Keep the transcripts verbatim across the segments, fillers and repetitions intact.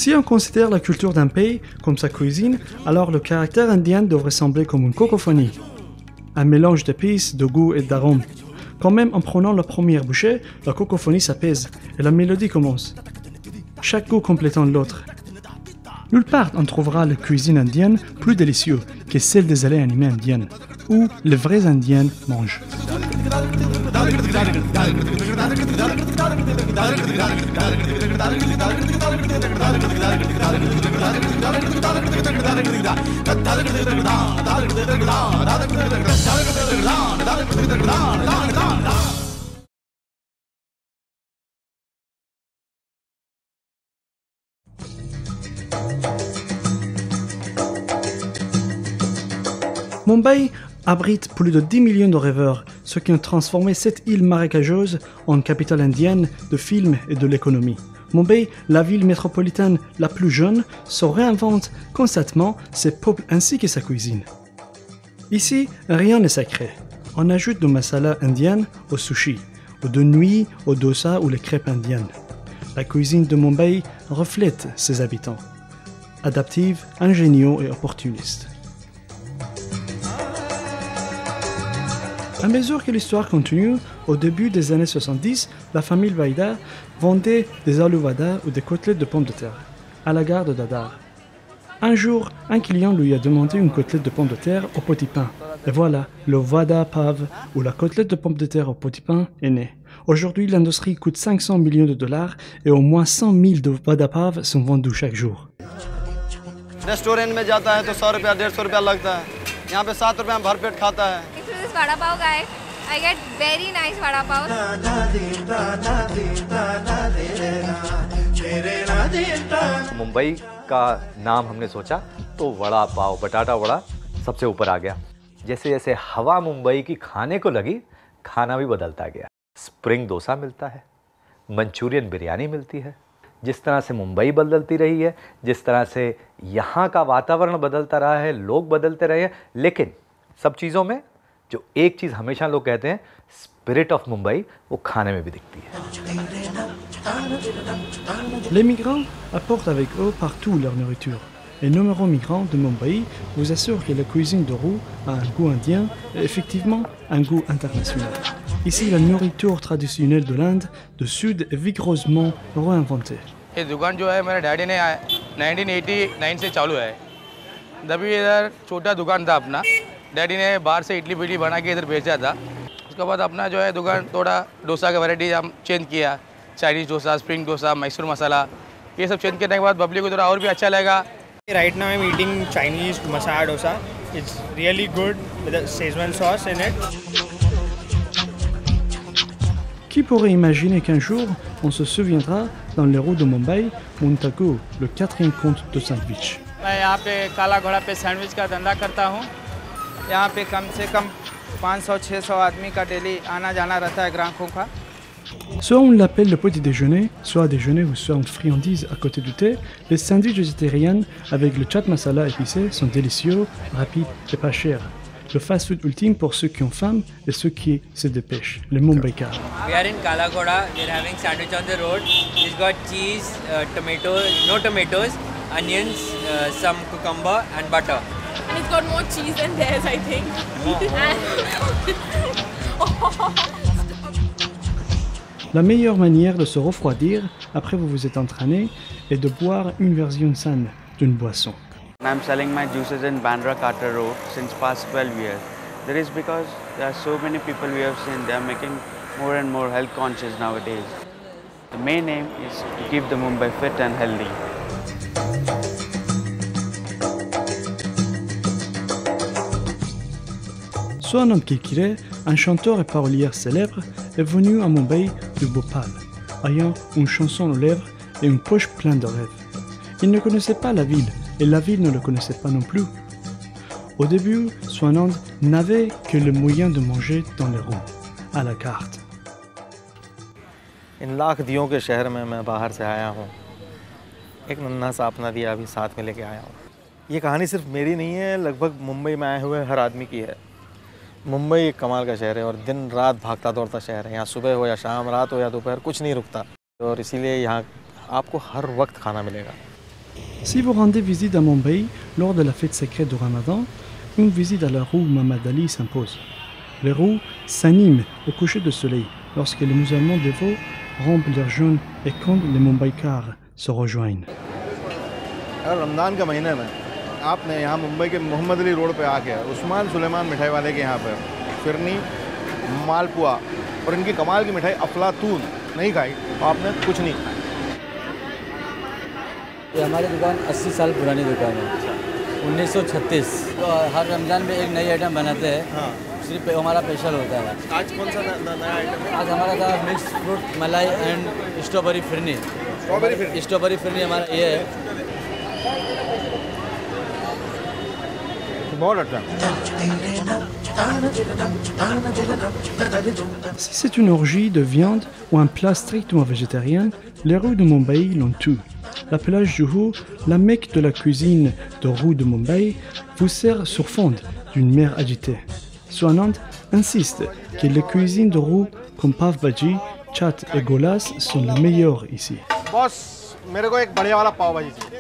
Si on considère la culture d'un pays comme sa cuisine, alors le caractère indien devrait sembler comme une cacophonie. Un mélange d'épices, de goûts et d'arômes. Quand même, en prenant la première bouchée, la cacophonie s'apaise et la mélodie commence. Chaque goût complétant l'autre. Nulle part on trouvera la cuisine indienne plus délicieuse que celle des allées animées indiennes, où les vrais Indiens mangent. Mumbai abrite plus de dix millions de rêveurs, ce qui a transformé cette île marécageuse en capitale indienne de films et de l'économie. Mumbai, la ville métropolitaine la plus jeune, se réinvente constamment ses peuples ainsi que sa cuisine. Ici, rien n'est sacré. On ajoute du masala indien au sushi, ou de nuit au dosa ou les crêpes indiennes. La cuisine de Mumbai reflète ses habitants, adaptive, ingénieux et opportuniste. À mesure que l'histoire continue, au début des années soixante-dix, la famille Vaida vendait des aloo vada ou des côtelettes de pommes de terre à la gare de Dadar. Un jour, un client lui a demandé une côtelette de pommes de terre au petit pain. Et voilà, le vada pav ou la côtelette de pommes de terre au petit pain est né. Aujourd'hui, l'industrie coûte cinq cents millions de dollars et au moins cent mille de vada pav sont vendus chaque jour. Restaurant में जाता है तो सौ रुपया डेढ़ सौ रुपया लगता है यहाँ पे सात रुपया में भरपेट खाता है vada pav guy. I get very nice vada pav. Mumbai का नाम हमने सोचा तो वड़ा पाव बटाटा वड़ा सबसे ऊपर आ गया। जैसे जैसे हवा मुंबई की खाने को लगी, खाना भी बदलता गया। स्प्रिंग डोसा मिलता है, मंचूरियन बिरयानी मिलती है। जिस तरह से मुंबई बदलती रही है, जिस तरह से यहाँ का वातावरण बदलता रहा है, लोग बदलते रहे हैं, लेकिन सब चीज़ों में जो एक चीज़ हमेशा लोग कहते हैं, स्पिरिट ऑफ मुंबई, वो खाने में भी दिखती है। Les migrants apportent avec eux partout leur nourriture. Les nombreux migrants de Mumbai vous assurent que la cuisine de roux a un goût indien et effectivement un goût international. Ici, la nourriture traditionnelle de l'Inde du Sud est vigoureusement réinventée. ये दुकान जो है मेरे डैडी ने nineteen eighty nine से चालू है। तभी इधर छोटा दुकान था अपना, डैडी ने बाहर से इडली बिडली बना के इधर भेजा था। उसके बाद अपना जो है दुकान थोड़ा डोसा का वैरायटी हम चेंज किया, चाइनीज़ डोसा, स्प्रिंग डोसा, मैसूर मसाला, ये सब चेंज करने के बाद पब्लिक को थोड़ा और भी अच्छा लगा। Right now I'm eating Chinese masala dosa. It's really good with a Szechuan sauce in it. Qui pourrait imaginer qu'un jour, on se souviendra dans les rues de Mumbai, Montagu, le quatrième comte de Sandwich. मैं यहाँ पे काला घोड़ा पे सैंडविच का धंधा करता हूँ। यहाँ पे कम से कम पाँच सौ छह सौ आदमी का डेली आना जाना रहता है ग्राहकों का। Soit on l'appelle le petit déjeuner, soit déjeuner ou soit une friandise à côté du thé, les sandwichs végétariens avec le chaat masala épicé sont délicieux, rapides et pas chers. Le fast-food ultime pour ceux qui ont faim et ceux qui se dépêchent, les Mumbaikars. We are in Kala Ghoda. We're having sandwich on the road. It's got cheese, uh, tomato, no tomatoes, onions, uh, some cucumber and butter. It's got more cheese than theirs, I think. La meilleure manière de se refroidir après vous vous êtes entraîné est de boire une version saine d'une boisson. I'm selling my juices in Bandra Carter Road since past twelve years. That is because there are so many people we have seen, they are making more and more health conscious nowadays. The main aim is to keep the Mumbai fit and healthy. Soanand Kilkire, un chanteur et parolière célèbre, est venu à Mumbai du Bhopal, ayant une chanson aux lèvres et une poche pleine de rêves. Il ne connaissait pas la ville, et la ville ne le connaissait pas non plus. Au début, Soanand n'avait que le moyen de manger dans les rues, à la carte. इन लाख दियों के शहर में मैं बाहर से आया हूँ, एक नन्हा सा अपना दिया अभी साथ में लेके आया हूँ। ये कहानी सिर्फ मेरी नहीं है, लगभग मुंबई में आए हुए हर आदमी की है। मुंबई एक कमाल का शहर है और दिन रात भागता दौड़ता शहर है। यहाँ सुबह हो या शाम, रात हो या दोपहर, कुछ नहीं रुकता और इसीलिए यहाँ आपको हर वक्त खाना मिलेगा। Si vous rendez visite à Mumbai lors de la fête secrète du Ramadan, une visite à la rue Muhammad Ali s'impose. Les rues s'animent au coucher du soleil lorsque les musulmans dévots rompent leur jeûne et quand les Mumbaikars se rejoignent. अगर रमज़ान का महीने में आपने यहाँ मुंबई के मोहम्मद अली रोड पे आके उस्मान सुलेमान मिठाई वाले के यहाँ पे फिरनी मालपुआ और इनकी कमाल की मिठाई अफलातून नहीं खाई तो आपने कुछ नहीं खाया। ये हमारी दुकान अस्सी साल पुरानी दुकान है, उन्नीस सौ छत्तीस। तो हर रमज़ान में एक नई आइटम बनाते हैं। हाँ। सिर्फ हमारा स्पेशल होता है। आज कौन सा नया आइटम है? आज हमारा था मिक्स फ्रूट मलाई and strawberry phirni. Strawberry phirni strawberry phirni हमारा ये है। बहुत अच्छा। Si c'est une orgie de viande ou un plat strictement végétarien, les rues de Mumbai l'ont tout. La plage Juhu, la mecque de la cuisine de rue de Mumbai, vous sert sur fond d'une mer agitée. Swanand insiste que les cuisines de rue comme Pav Bhaji, Chat et Golas sont les meilleures ici. Boss मेरे को एक बढ़िया वाला पाव भाजी चाहिए।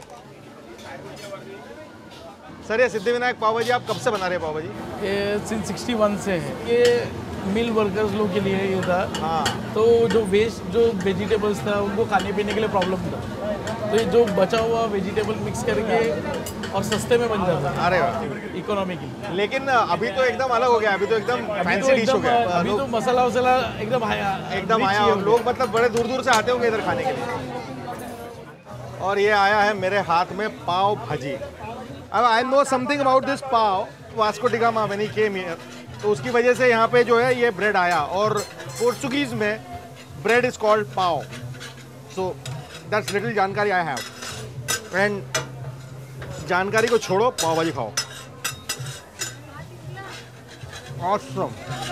सर ये सिद्धिविनायक पाव भाजी आप कब से बना रहे हैं पाव भाजी? ये सिंस सिक्सटी वन से है। ये मिल वर्कर्स लोग के लिए ये था। हाँ। तो जो वेस्ट जो वेजिटेबल्स था उनको खाने पीने के लिए प्रॉब्लम था, तो ये जो बचा हुआ वेजिटेबल मिक्स करके और सस्ते में बन जाता है। अरे वाह, इकोनॉमिकली। लेकिन अभी तो एकदम अलग हो गया, अभी तो एकदम फैंसी डिश हो गया। अभी तो मसाला वसाला एकदम आया एकदम आया और लोग मतलब बड़े दूर दूर से आते होंगे इधर खाने के लिए। और ये आया है मेरे हाथ में पाव भाजी। अब I know something about this pav. Vasco da Gama when he came here, तो उसकी वजह से यहाँ पे जो है ये ब्रेड आया और पोर्चुगीज में bread is called pav. So that's little जानकारी आई हैव। एंड जानकारी को छोड़ो, पाव भाजी खाओ। Awesome.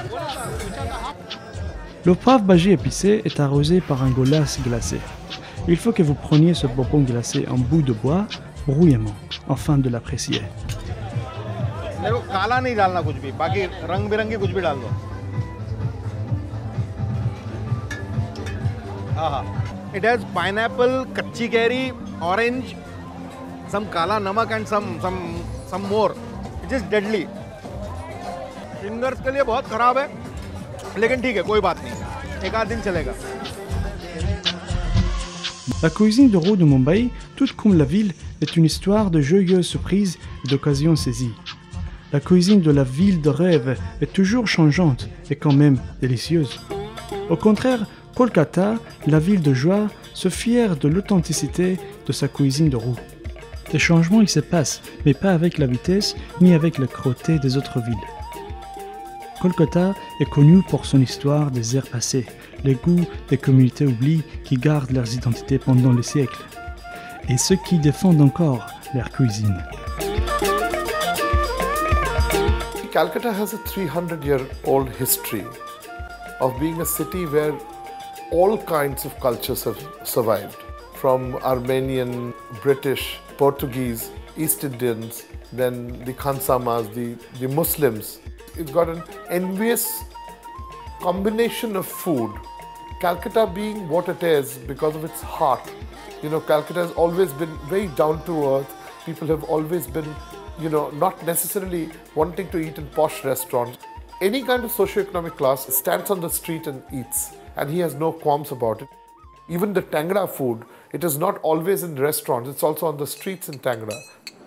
Le Pav Bhaji épicé est arrosé par un golas glacé. Il faut que vous preniez ce bonbon glacé en bout de bois, bruyamment, afin de l'apprécier. देखो काला नहीं डालना कुछ भी, बाकी रंग बिरंगी कुछ भी डाल दो। आहा, it has pineapple, kacchi kairi, orange, some काला नमक and some some some more. It is deadly. Fingers के लिए बहुत खराब है, लेकिन ठीक है कोई बात नहीं, एक आध दिन चलेगा। La cuisine de rue de Mumbai, toute comme la ville, est une histoire de joyeuses surprises et d'occasions saisies. La cuisine de la ville de rêve est toujours changeante et quand même délicieuse. Au contraire, Kolkata, la ville de joie, se fière de l'authenticité de sa cuisine de rue. Des changements y se passent, mais pas avec la vitesse ni avec la cruauté des autres villes. Kolkata est connue pour son histoire des ères passées, les goûts des communautés oubliées qui gardent leurs identités pendant les siècles, et ceux qui défendent encore leur cuisine. Calcutta has a three hundred year old history of being a city where all kinds of cultures have survived, from Armenian, British, Portuguese, East Indians, then the Khansamas, the, the Muslims. It's got an envious combination of food. Calcutta being what it is because of its heart. You know, Calcutta has always been very down to earth. People have always been, you know, not necessarily wanting to eat in posh restaurants. Any kind of socio-economic class stands on the street and eats, and he has no qualms about it. Even the Tangra food, it is not always in restaurants, it's also on the streets in Tangra.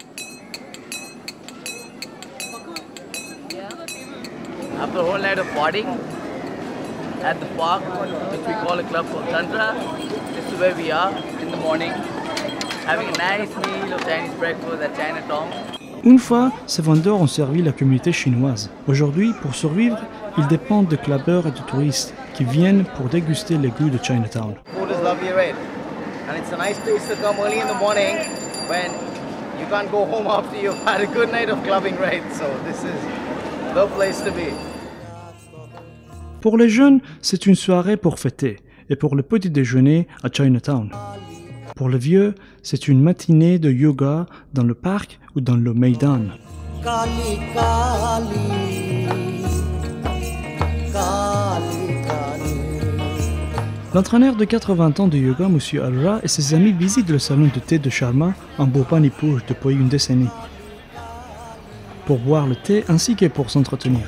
After a whole night of partying at the park, which we call a club called Tantra, this is where we are in the morning, having a nice meal of Chinese breakfast at Chinatown. Une fois, ces vendeurs ont servi la communauté chinoise. Aujourd'hui, pour survivre, ils dépendent de clubbers et de touristes qui viennent pour déguster les goûts de Chinatown. Food is lovely, right? And it's a nice place to come early in the morning when you can't go home after you've had a good night of clubbing, right? So this is the place to be. Pour les jeunes, c'est une soirée pour fêter, et pour le petit déjeuner à Chinatown. Pour les vieux, c'est une matinée de yoga dans le parc ou dans le Maidan. Kali, Kali, Kali, Kali. L'entraîneur de quatre-vingts ans de yoga, M. Arora, et ses amis visitent le salon de thé de Sharma en Bhopanipur depuis une décennie, pour boire le thé ainsi que pour s'entretenir.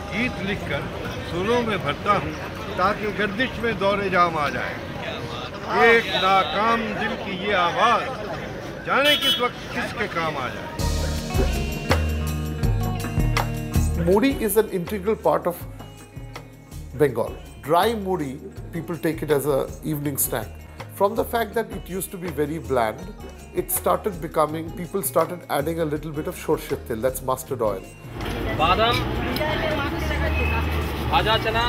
Moody is an integral part of Bengal. Dry moody, people take it as an evening snack. From the fact that it used to be very bland, it started becoming, people started adding a little bit of shorshet tel, that's mustard oil. Badam, bhaja chana,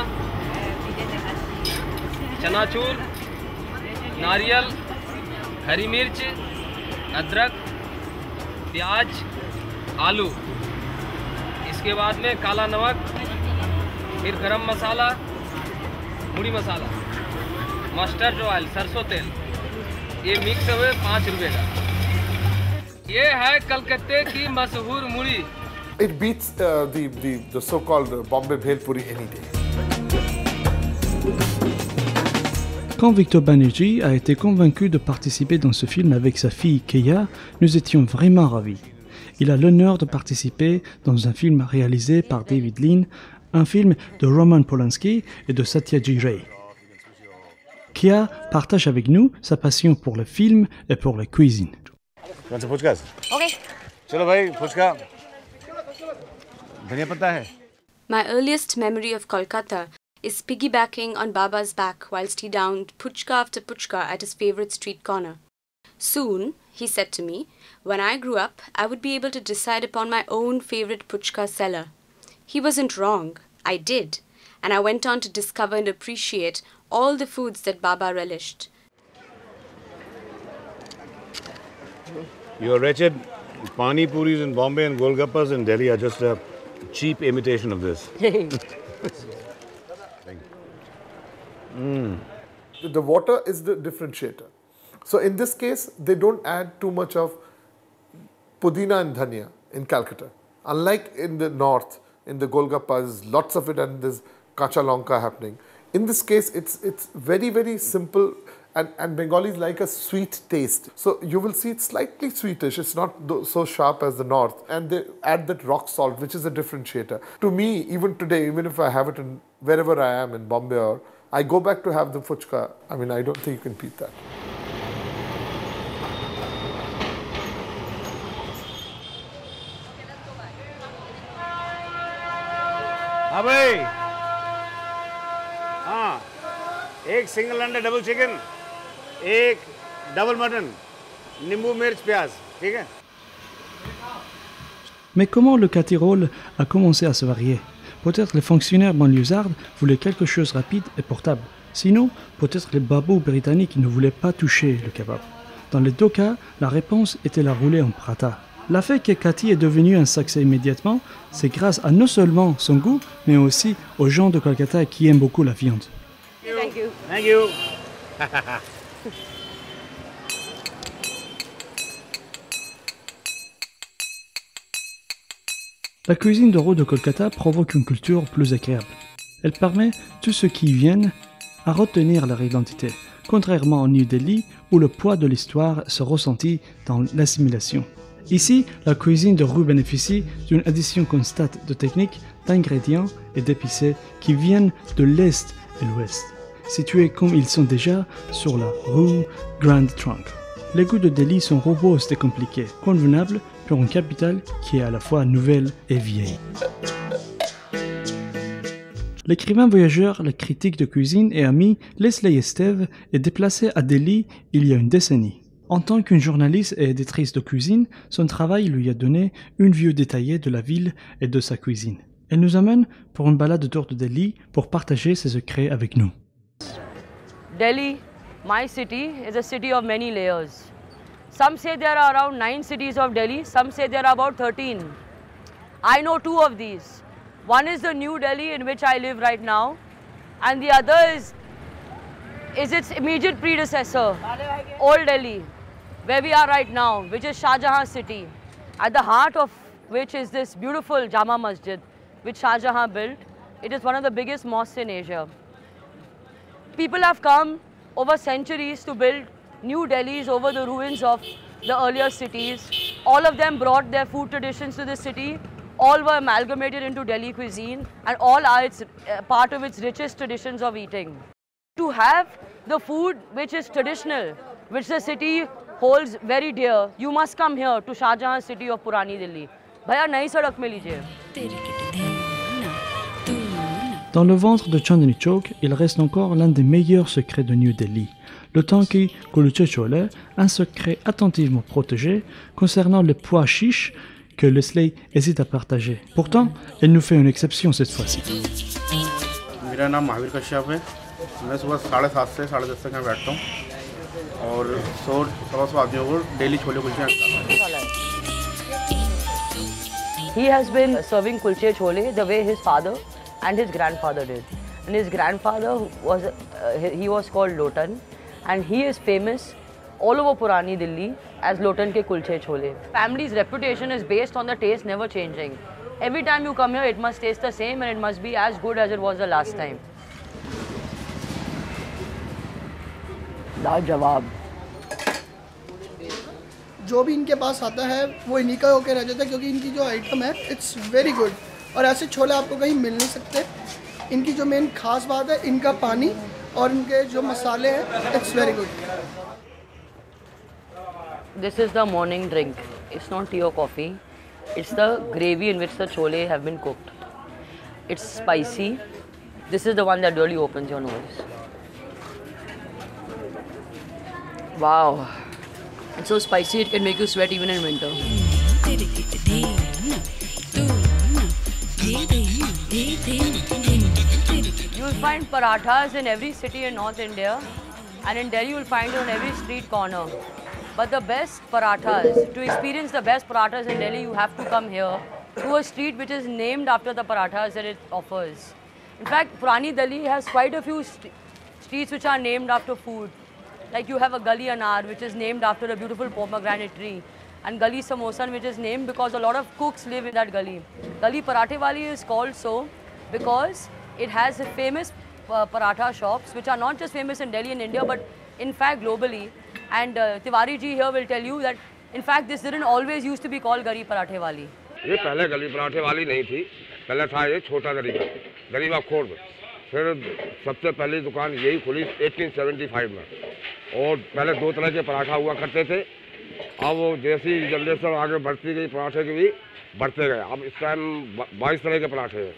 chanachur, nariyal, हरी मिर्च, अदरक, प्याज, आलू, इसके बाद में काला नमक, फिर गरम मसाला, मुड़ी मसाला, मस्टर्ड ऑयल, सरसों तेल, ये मिक्स हुए पाँच रुपए का। ये है कलकत्ते की मशहूर मुड़ी। It beats uh, the, the, the so-called Bombay Bhel Puri any day. Quand Victor Banerjee a été convaincu de participer dans ce film avec sa fille Keya, nous étions vraiment ravis. Il a l'honneur de participer dans un film réalisé par David Lean, un film de Roman Polanski et de Satyajit Ray. Keya partage avec nous sa passion pour le film et pour la cuisine. Okay. चलो भाई फुचका धनिया पत्ता है. My earliest memory of Kolkata is piggybacking on Baba's back whilst he downed puchka after puchka at his favourite street corner. Soon, he said to me, when I grew up, I would be able to decide upon my own favourite puchka seller. He wasn't wrong. I did. And I went on to discover and appreciate all the foods that Baba relished. Your wretched pani puris in Bombay and golgappas in Delhi are just a cheap imitation of this. Mm. The water is the differentiator. So in this case, they don't add too much of pudina and dhania in Calcutta. Unlike in the north, in the Golgappas, lots of it and there's kacha lanka happening. In this case, it's it's very, very simple and, and Bengalis like a sweet taste. So you will see it's slightly sweetish. It's not so sharp as the north. And they add that rock salt, which is a differentiator. To me, even today, even if I have it in wherever I am in Bombay or I go back to have the fuchka. I mean, I don't think you can beat that. हाँ भाई, हाँ, एक single अंडा double chicken, एक double mutton, नींबू मिर्च प्याज, ठीक है? Mais comment le Catirol a commencé à se varier? Peut-être les fonctionnaires banlieusards voulaient quelque chose de rapide et portable. Sinon, peut-être les babous britanniques ne voulaient pas toucher le kebab. Dans les deux cas, la réponse était la roulée en prata. La fait que Cathy est devenu un succès immédiatement, c'est grâce à non seulement son goût, mais aussi aux gens de Kolkata qui aiment beaucoup la viande. Thank you. Thank you. La cuisine de rue de Kolkata provoque une culture plus agréable. Elle permet tous ceux qui y viennent à retenir leur identité, contrairement au New Delhi où le poids de l'histoire se ressentit dans l'assimilation. Ici, la cuisine de rue bénéficie d'une addition constante de techniques, d'ingrédients et d'épicés qui viennent de l'Est et l'Ouest, situés comme ils sont déjà sur la rue Grand Trunk. Les goûts de Delhi sont robustes et compliqués, convenables pour une capitale qui est à la fois nouvelle et vieille. L'écrivain voyageur, le critique de cuisine et ami Leslie Esteve est déplacé à Delhi il y a une décennie. En tant qu'une journaliste et éditrice de cuisine, son travail lui a donné une vue détaillée de la ville et de sa cuisine. Elle nous amène pour une balade autour de Delhi pour partager ses secrets avec nous. Delhi, my city, is a city of many layers. Some say there are around nine cities of Delhi, some say there are about thirteen. I know two of these. One is the New Delhi in which I live right now, and the other is, is its immediate predecessor, Old Delhi, where we are right now, which is Shah Jahan city, at the heart of which is this beautiful Jama Masjid, which Shah Jahan built. It is one of the biggest mosques in Asia. People have come over centuries to build new Delhis over the ruins of the earlier cities. All of them brought their food traditions to the city. All were amalgamated into Delhi cuisine, and all are its, uh, part of its richest traditions of eating. To have the food which is traditional, which the city holds very dear, you must come here to Shah Jahan city of Purani Delhi. Bhaiya, nayi sadak mein lijiye. Dans le ventre de Chandni Chowk, il reste encore l'un des meilleurs secrets de New Delhi. Le tanki kulche chole, un secret attentivement protégé concernant les pois chiches que Leslie hésite à partager. Pourtant, elle nous fait une exception cette fois-ci. मेरा नाम महावीर कश्यप है। मैं सुबह साढ़े सात से साढ़े दस तक यहाँ बैठता हूँ और सौ सवा सौ आदमियों को डेली छोले कुलचे खिलाता हूँ। He has been serving kulche chole the way his father and his grandfather did. And his grandfather was, uh, he was called Lotan, and he is famous all over Purani Delhi as Lotan ke kulche chole. Family's reputation is based on the taste never changing. Every time you come here, it must taste the same and it must be as good as it was the last time. लाजवाब। जो भी इनके पास आता है वो इन्हीं का होकर रह जाता है, क्योंकि इनकी जो आइटम है इट्स वेरी गुड और ऐसे छोले आपको कहीं मिल नहीं सकते। इनकी जो मेन खास बात है इनका पानी और इनके जो मसाले हैं, it's very good. This is the morning drink. It's not tea or coffee. It's the gravy in which the chole have been cooked. It's spicy. This is the one that really opens your nose. Wow. It's so spicy it can make you sweat even in winter. You will find parathas in every city in North India, and in Delhi you will find it on every street corner. But the best parathas, to experience the best parathas in Delhi, you have to come here to a street which is named after the parathas that it offers. In fact, Purani Delhi has quite a few st streets which are named after food. Like you have a Gali Anar, which is named after a beautiful pomegranate tree, and Gali Samosan, which is named because a lot of cooks live in that gully. Gali Parathe Wali is called so because it has famous uh, paratha shops, which are not just famous in Delhi and India, but in fact globally. And uh, Tiwari ji here will tell you that in fact this didn't always used to be called Gali Parathe Wali. ये पहले गली पराठे वाली नहीं थी, पहले था ये छोटा गरीबा गरीबा खोर में। फिर सबसे पहली दुकान यही खुली अठारह सौ पचहत्तर में, और पहले दो तरह के पराठा हुआ करते थे। अब वो जैसी जनरेशन आगे बढ़ती गई पराठे के भी बढ़ते गए। अब इस टाइम बाईस तरह के पराठे हैं।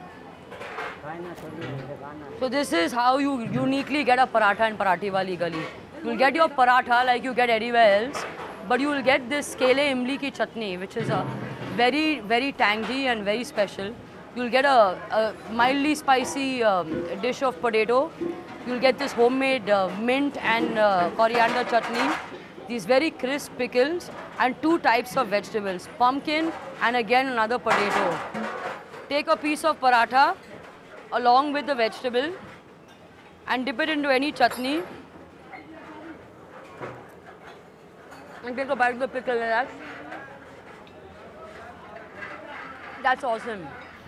So this is how you uniquely get a paratha in Parathe Wali Gali. You'll get your paratha like you get anywhere else, but you will get this kele imli ki chutney, which is a very, very tangy and very special. You'll get a, a mildly spicy um, dish of potato. You'll get this homemade uh, mint and uh, coriander chutney, these very crisp pickles, and two types of vegetables, pumpkin and again another potato. Take a piece of paratha along with the vegetable and dip it into any chutney. And take a bite of the pickle and that's, that's awesome.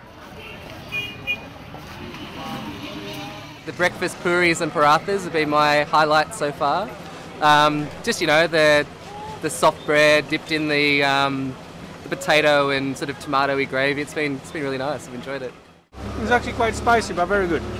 The breakfast puris and parathas have been my highlight so far. Um, just, you know, the, the soft bread dipped in the, um, the potato and sort of tomatoey gravy. It's been, it's been really nice. I've enjoyed it. It's actually quite spicy, but very good.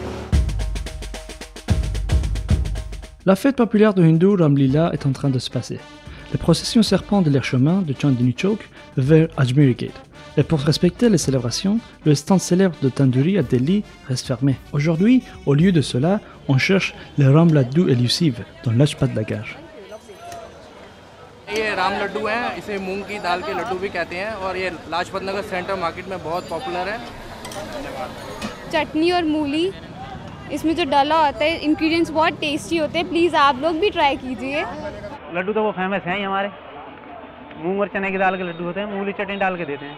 La fête populaire de Hindu Ramlila est en train de se passer. Les processions serpentent les chemins de Chandni Chowk vers Ajmer Gate. Et pour respecter les célébrations, le stand célèbre de Tandoori à Delhi reste fermé. Aujourd'hui, au lieu de cela, on cherche les Ram Laddou élusives dans l'Ajpat Lagar. ये राम लड्डू हैं, इसे मूंग की दाल के लड्डू भी कहते हैं और ये लाजपत नगर सेंटर मार्केट में बहुत पॉपुलर है। चटनी और मूली इसमें जो डाला होता है, इंग्रेडिएंट्स बहुत टेस्टी होते हैं। प्लीज़ आप लोग भी ट्राई कीजिए। लड्डू तो वो फेमस हैं ही हमारे, मूंग और चने की दाल के लड्डू होते हैं, मूली चटनी डाल के देते हैं।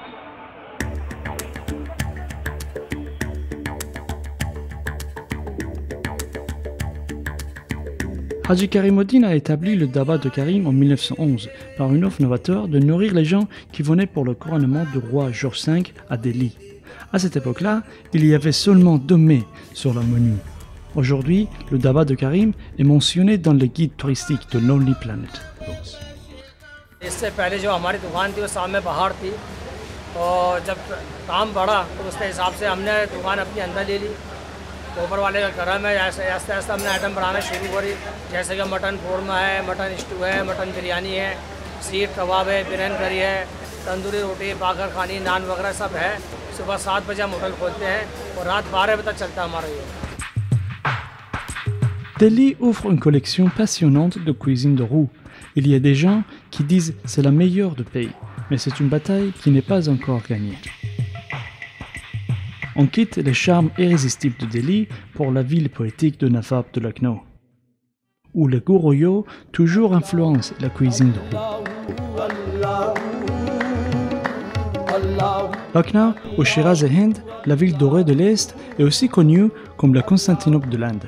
Haji Karimuddin a établi le Dabat de Karim en mille neuf cent onze par une offre novateur de nourrir les gens qui venaient pour le couronnement du roi George cinq à Delhi. À cette époque-là, il y avait seulement deux mets sur le menu. Aujourd'hui, le daba de Karim est mentionné dans le guide touristique de Lonely Planet. इससे पहले जो हमारी दुकान थी वो सामने पहाड़ थी और जब काम बढ़ा तो उसके हिसाब से हमने दुकान अपनी अंदर ले ली। तो ऊपर वाले का करम है, ऐसे आस्ते आस्ते हमने आइटम बनाना शुरू करी, जैसे कि मटन कोरमा है, मटन स्टू है, मटन बिरयानी है, सीख कबाब है, बिरयानी करी है, तंदूरी रोटी, बागर खानी, नान वगैरह सब है। सुबह सात बजे हम होटल खोलते हैं और रात बारह बजे तक चलता है हमारा ये। Delhi offre une collection passionnante de cuisine de roue. Il y a des gens qui disent c'est la meilleure du pays, mais c'est une bataille qui n'est pas encore gagnée. On quitte les charmes irrésistibles de Delhi pour la ville poétique de Nawab de Lucknow, où le goroyo toujours influence la cuisine de roue. Lucknow, au Shiraz et Hind, la ville dorée de l'Est, est aussi connue comme la Constantinople de l'Inde.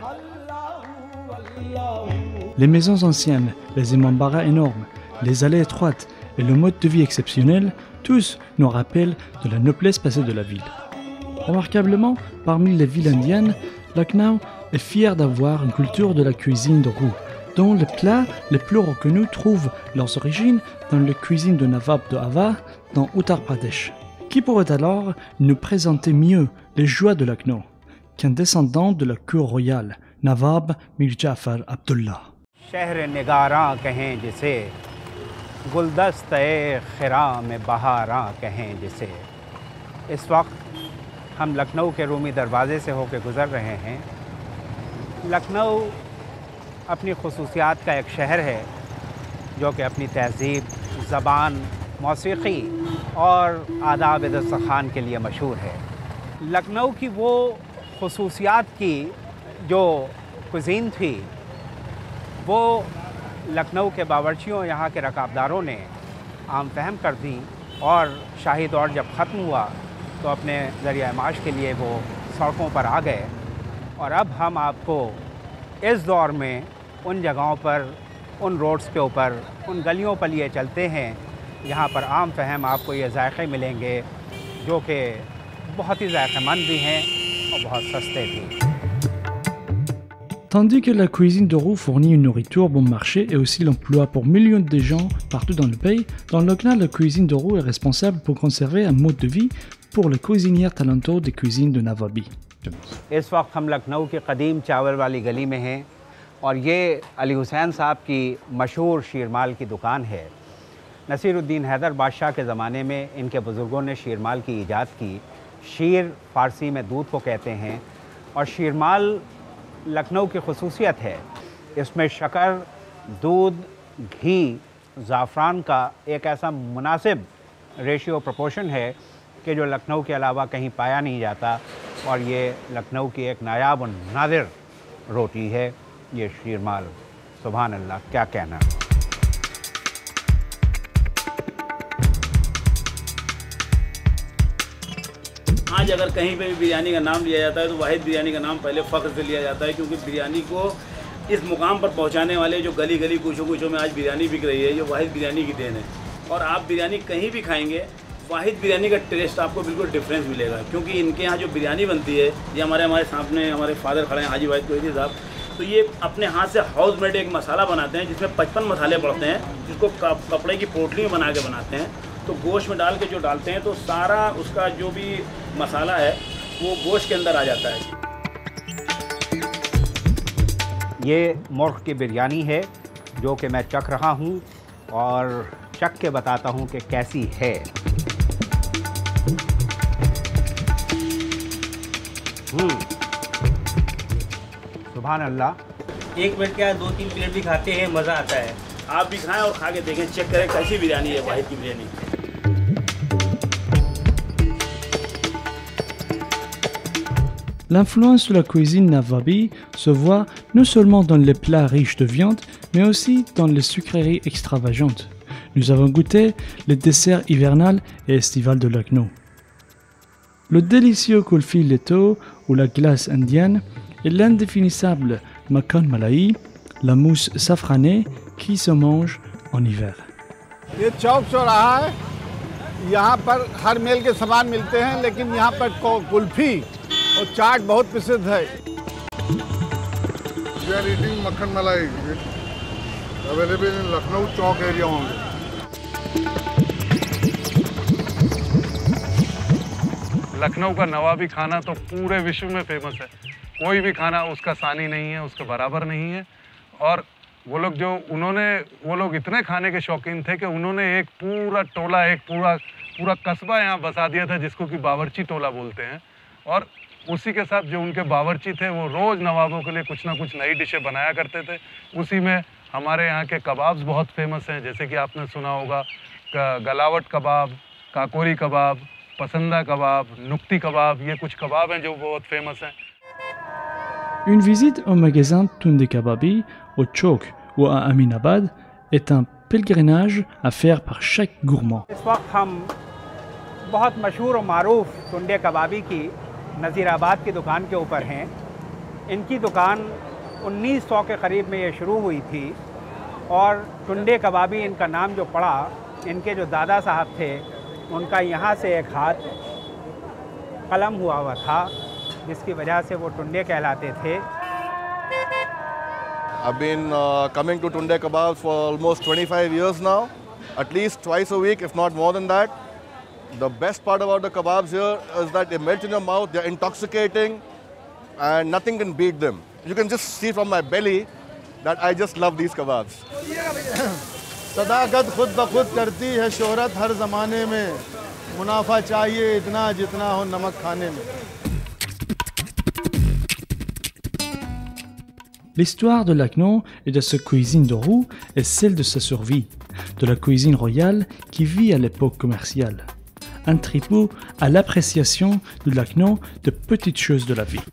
Les maisons anciennes, les imambara énormes, les allées étroites et le mode de vie exceptionnel, tous nous rappellent de la noblesse passée de la ville. Remarquablement, parmi les villes indiennes, Lucknow est fière d'avoir une culture de la cuisine de roue, dont les plats les plus reconnus trouvent leurs origines dans la cuisine de Nawab de Ava, dans Uttar Pradesh. Qui pourrait alors nous présenter mieux les joies de Lucknow qu'un descendant de la cour royale, Nawab Mir Jafar Abdullah. शहर निगारां कहें जिसे, गुलदस्ते खिरा में बहारां कहें जिसे। इस वक्त हम लखनऊ के रूमी दरवाज़े से होकर गुज़र रहे हैं। लखनऊ अपनी खसूसियात का एक शहर है जो कि अपनी तहज़ीब, ज़बान, मौसीक़ी और आदाब दस्तरख़्वान के लिए मशहूर है। लखनऊ की वो खसूसियात की जो कुज़ीन थी वो लखनऊ के बावर्चियों, यहाँ के रकाबदारों ने आम फहम कर दी और शाही दौर जब ख़त्म हुआ तो अपने ज़रिया माश के लिए वो सड़कों पर आ गए। और अब हम आपको इस दौर में उन जगहों पर, उन रोड्स के ऊपर, उन गलियों पर लिए चलते हैं जहाँ पर आम फहम आपको ये जायक़े मिलेंगे जो कि बहुत ही जायक़ेमंद भी हैं और बहुत सस्ते भी। Tandis que la cuisine de roue fournit une nourriture bon marché et aussi l'emploi pour millions de gens partout dans le pays, dans Lucknow, la cuisine de roue est responsable pour conserver un mode de vie pour les cuisinières talentueuses des cuisines de Nawabi. इस वक्त हम लखनऊ की कदीम चावल वाली गली में हैं और ये अली हुसैन साहब की मशहूर शीरमाल की दुकान है। नसीरुद्दीन हैदर बादशाह के ज़माने में इनके बुज़ुर्गों ने शीरमाल की ईजाद की। शीर फ़ारसी में दूध को कहते हैं और शीरमाल लखनऊ की खसूसियत है। इसमें शक्कर, दूध, घी, ज़ाफ़रान का एक ऐसा मुनासिब रेशियो प्रोपोर्शन है कि जो लखनऊ के अलावा कहीं पाया नहीं जाता और ये लखनऊ की एक नायाब और नादिर रोटी है ये शीरमाल। सुभान अल्लाह, क्या कहना। आज अगर कहीं पे भी बिरयानी का नाम लिया जाता है तो वाहिद बिरयानी का नाम पहले फ़ख्र से लिया जाता है, क्योंकि बिरयानी को इस मुकाम पर पहुंचाने वाले जो गली गली कूचों कूचों में आज बिरयानी बिक रही है, ये वाहिद बिरयानी की देन है। और आप बिरयानी कहीं भी खाएंगे, वाहिद बिरयानी का टेस्ट आपको बिल्कुल डिफरेंस मिलेगा, क्योंकि इनके यहाँ जो बिरयानी बनती है, ये हमारे हमारे सामने हमारे फादर खड़े हैं हाजी वाहिद कोहली साहब, तो ये अपने हाथ से हाउस मेड एक मसाला बनाते हैं जिसमें पचपन मसाले पड़ते हैं, जिसको कपड़े की पोटली में बना के बनाते हैं। तो गोश्त में डाल के जो डालते हैं तो सारा उसका जो भी मसाला है वो गोश्त के अंदर आ जाता है। ये मुर्ग़ की बिरयानी है जो कि मैं चख रहा हूँ और चख के बताता हूँ कि कैसी है। सुभान अल्लाह। एक मिनट क्या दो तीन प्लेट भी खाते हैं, मज़ा आता है। आप भी खाएं और खा के देखें, चेक करें कैसी बिरयानी है वाहिद की biryani. L'influence de la cuisine Nawabi se voit non seulement dans les plats riches de viande, mais aussi dans les sucreries extravagantes. Nous avons goûté les desserts hivernales et estivales de Lucknow. Le délicieux kulfi leto ou la glace indienne et l'indéfinissable makan malai, la mousse safranée qui se mange en hiver. ये चौक चौराहा है, यहाँ पर हर मेल के सामान मिलते हैं, लेकिन यहाँ पर कुल्फी और चाट बहुत प्रसिद्ध है। We are eating makhan malai, available in Lucknow Chowk area only. Lucknow का नवाबी खाना तो पूरे विश्व में फेमस है। कोई भी खाना उसका सानी नहीं है, उसका बराबर नहीं है। और वो लोग जो उन्होंने वो लोग इतने खाने के शौकीन थे कि उन्होंने एक पूरा टोला, एक पूरा पूरा कस्बा यहाँ बसा दिया था, जिसको कि बावर्ची टोला बोलते हैं। और उसी के साथ जो उनके बावर्ची थे वो रोज़ नवाबों के लिए कुछ ना कुछ नई डिशें बनाया करते थे। उसी में हमारे यहाँ के कबाब्स बहुत फेमस हैं, जैसे कि आपने सुना होगा गलावट कबाब, काकोरी कबाब, पसंदा कबाब, नुक्ती कबाब, ये कुछ कबाब हैं जो बहुत फेमस हैं। Une visite au magasin Tunde Kababi, au Chowk ou à Aminabad est un pèlerinage à faire par chaque gourmand. इस वक्त हम बहुत मशहूर और मारूफ टुंडे कबाबी की नज़ीराबाद की दुकान के ऊपर हैं। इनकी दुकान उन्नीस सौ के करीब में ये शुरू हुई थी और टुंडे कबाबी इनका नाम जो पड़ा, इनके जो दादा साहब थे उनका यहाँ से एक हाथ कलम हुआ हुआ था, जिसकी वजह से वो टुंडे कहलाते थे। I've been uh, coming to Tunde Kebabs for almost twenty-five years now, at least twice a week, if not more than that. The best part about the kebabs here is that they melt in your mouth, they're intoxicating, and nothing can beat them. You can just see from my belly that I just love these kebabs. सदाकत खुद ब खुद करती है शोहरत हर ज़माने में, मुनाफा चाहिए इतना जितना हो नमक खाने में। L'histoire de Lucknow et de sa cuisine de roue est celle de sa survie, de la cuisine royale qui vit à l'époque commerciale. Un tribut à l'appréciation de Lucknow de petites choses de la vie.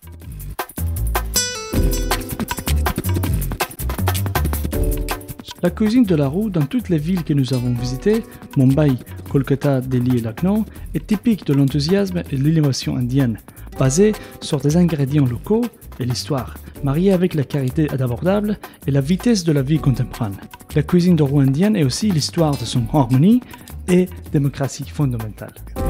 La cuisine de la roue dans toutes les villes que nous avons visitées, Mumbai, Kolkata, Delhi et Lucknow, est typique de l'enthousiasme et de l'innovation indienne, basée sur des ingrédients locaux et l'histoire, mariée avec la qualité abordable et la vitesse de la vie contemporaine. La cuisine de roue indienne est aussi l'histoire de son harmonie et démocratie fondamentale.